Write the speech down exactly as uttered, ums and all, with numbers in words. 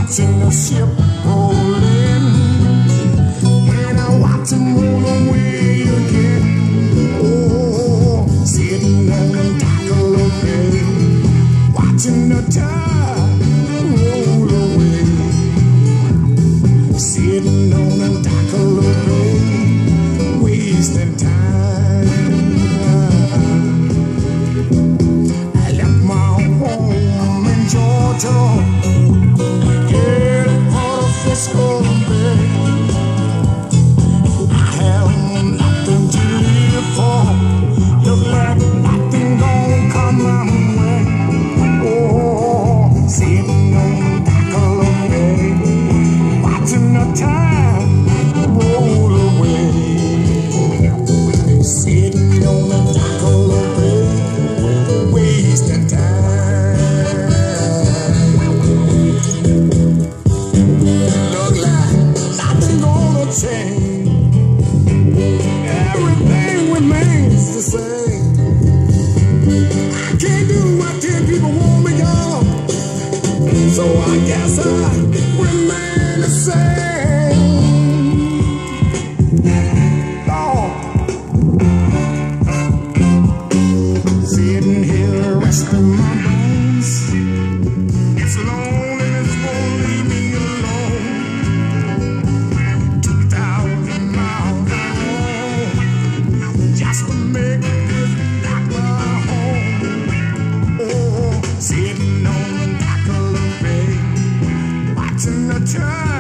watching the ship rolling, and I watch him roll away again. Oh, sitting on the dock of the bay, watching the tide roll away. Sitting on the dock of the bay, wasting time. I left my home in Georgia, get out of Frisco Bay. I have nothing to live for, look like nothing gonna come my way. Oh, sitting on the dock of the bay, watching the time roll away. Sitting on the dock of the bay, wasting time. Look like nothing gonna change, everything remains the same. I can't do what ten people want me gone, so I guess I remain the same. Lord, sitting here resting my bones, it's loneliness won't leave me alone. Two thousand miles I roam just to make this dock my home. Oh, sitting on the dock of the bay, watching the tide